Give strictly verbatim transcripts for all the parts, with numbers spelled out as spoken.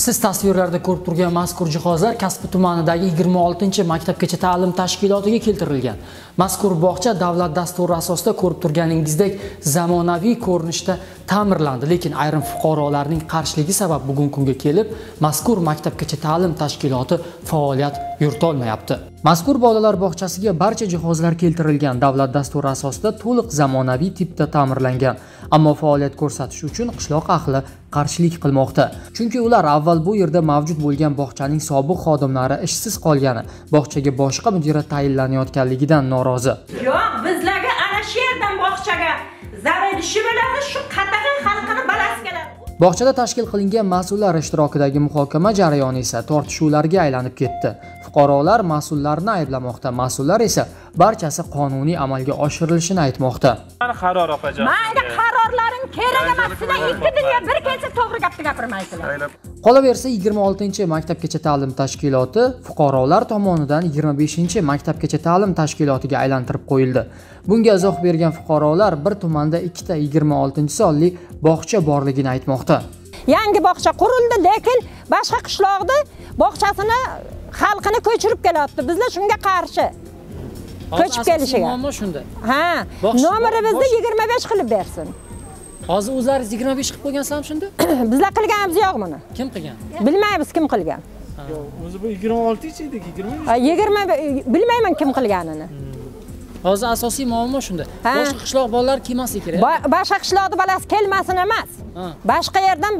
Siz tasvirlarda ko'rib turgan mazkur jihozlar Kasbi tumanidagi yigirma oltinchi maktabgacha ta'lim tashkilotiga keltirilgan. Mazkur bog'cha davlat dasturi asosida ko'rib turganingizdek zamonaviy ko'rinishda ta'mirlandi, lekin ayrim fuqarolarning qarshiligi sabab bugungi kunga kelib mazkur maktabgacha ta'lim tashkiloti faoliyat yurita olmayapti. Mazkur bolalar bog'chasiga barcha jihozlar keltirilgan, davlat dasturi asosida to'liq zamonaviy tipda ta'mirlangan, ammo faoliyat ko'rsatish uchun qishloq ahli qarshilik qilmoqda. Chunki ular avval bu yerda mavjud bo'lgan bog'chaning sobiq xodimlari ishsiz qolgani, bog'chaga boshqa mudira tayinlanayotganligidan norozi. Yo'q, bizlarga ana shu yerdan bog'chaga zarar ishi bo'ladi, shu qataqa xalqini balasi keladi. Bog'chada tashkil qilingan mas'ullar ishtirokidagi muhokama jarayoni esa tortishuvlarga aylanib ketdi. Fuqarolar mas'ullarni ayblamoqda, mas'ullar esa barchasi qonuniy amalga oshirilishini aytmoqda. Mana qaror opajon. Menga qarorlaring kerak emas, sizlar ikki dunyo bir kelsa to'g'ri gapni gapirmaysizlar. Qolaversa yigirma oltinchi maktabgacha ta'lim tashkiloti fuqarolar tomonidan yigirma beshinchi maktabgacha ta'lim tashkilotiga aylantirib qo'yildi. Bunga izoh bergan fuqarolar bir tumanda ikkita yigirma oltinchi sonli bog'cha borligini aytmoqda. Yangi bog'cha qurildi, lekin boshqa qishloqda bog'chasini xalqini ko'chirib kelyapti. Bizlar shunga qarshi. Ko'chib kelishiga. Muammo shunda. Ha, nomerimizni yigirma besh qilib bersin. Hozir o'zlaringiz yigirma besh qilib qo'ygansizlarmi shunda? Bizlar qilganimiz yo'q buni. Kim qilgan? Bilmaymiz kim qilgan. O'zi bu yigirma olti edi, yigirma besh. Ha, yigirma bilmayman kim qilganini. Hozir asosiy muammo shunda. Boshqa qishloq bolalar kelmasligi kerak. Boshqa qishloqda balasi kelmasin emas. Boshqa yerdan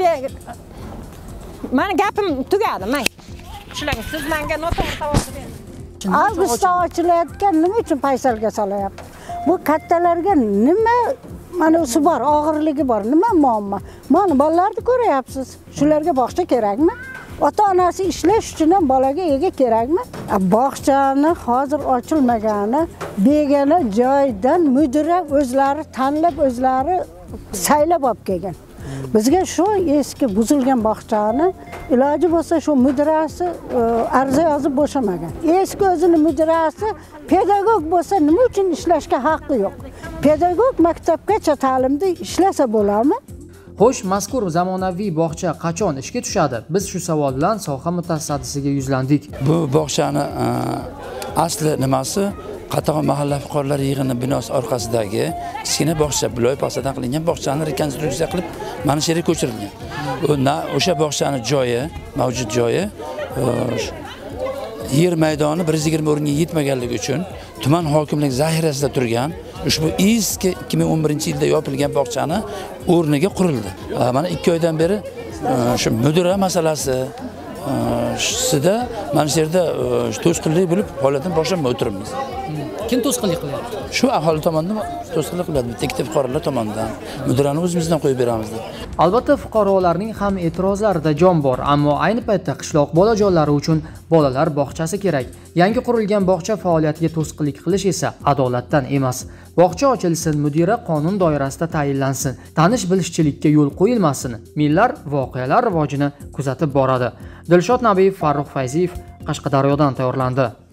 meni gapim tugadi, men. Shularga siz menga noto'g'ri savol bering. Avgustda ochilayotgan nima uchun paysalga solyapti? Bu kattalarga nima manasi bor, og'irligi bor, nima muammo? Mana bolalarni ko'ryapsiz. Shularga bog'cha kerakmi? Ota-onasi ishlash uchun ham bolaga ega kerakmi? Bog'chani hozir ochilmagani, begona joydan mudira o'zlari tanlab, o'zlari saylab olib kelgan. Bizga shu eski buzilgan bog'chani iloji bo'lsa shu mudirasi arza yozib bo'shamagan. Eski o'zini mudirasi pedagog bo'lsa nima uchun ishlashga haqqi yo'q? Pedagog maktabgacha ta'limda ishlasa bo'ladimi? Xo'sh, mazkur zamonaviy bog'cha qachon ishga tushadi? Biz shu savol bilan soha mutasaddisiga yuzlandik. Bu bog'chani asli nimasi? Qatag'on mahalla fuqarolar yig'ini binosi orqasidagi kichkina bog'cha bloy pasadan qilingan bog'chani rekonstruksiya qilib mana shu yerga ko'chirilgan. O'sha bog'chani joyi, mavjud joyi yer maydoni bir yuz yigirma o'ringa yetmaganligi uchun tuman hokimlik zaxirasida turgan ushbu eski ikki ming o'n birinchi yilda yopilgan bog'chani o'rniga qurildi. Mana ikki oydan beri shu mudira masalasi sizda mana shu yerda to'sqinlik bo'lib holatdan boshlanmay o'tiribmiz. Kim to'sqinlik qilyapti? Shu aholi tomonidan to'sqinlik qiladi. Bitta fuqarolar tomonidan. Mudirani o'zimizdan qo'yib beramiz deb. Albatta fuqarolarning ham e'tirozlarida jon bor, ammo ayni paytda qishloq bolajonlari uchun bolalar bog'chasi kerak. Yangi qurilgan bog'cha faoliyatiga to'sqinlik qilish esa adolatdan emas. Bog'cha ochilsin, mudira qonun doirasida tayinlansin, tanish-bilishchilikka yo'l qo'yilmasin. Millar voqealar rivojini kuzatib boradi. Dilshod Nabiyev, Farruh Fayziyev, Qashqadaryodan tayyorlandi.